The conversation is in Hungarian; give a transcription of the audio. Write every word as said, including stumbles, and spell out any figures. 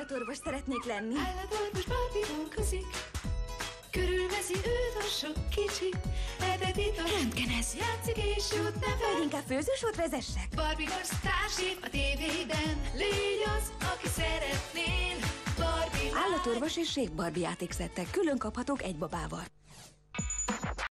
Állatorvos szeretnék lenni. Állatorvos Barbie dolgozik, körülveszi őt a sok kicsi. Etetitos, röntgenez, játszik és jut nevel. Vagy inkább főzősót vezessek. Barbie sztárséf a tévében. Légy az, aki szeretnél. Barbie Állatorvos és Sék Barbie játékszettek külön kaphatók egy babával.